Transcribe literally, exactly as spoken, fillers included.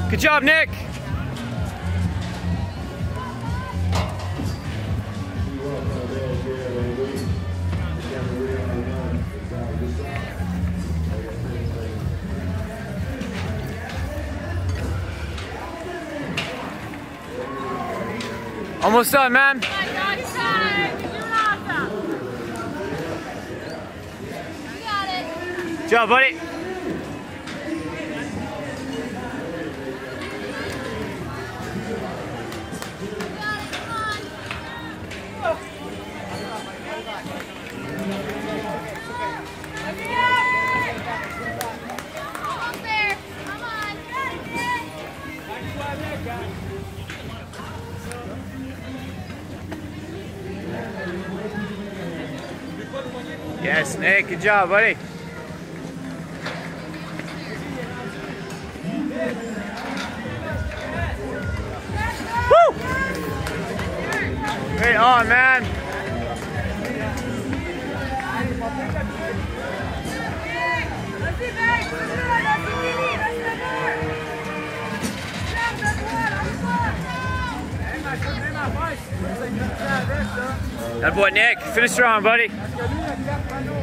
Good job, Nick. Almost done, man. Good job, buddy. Yes, Nick, good job, buddy. Woo! Right on, man. That boy, Nick. Finish strong, buddy.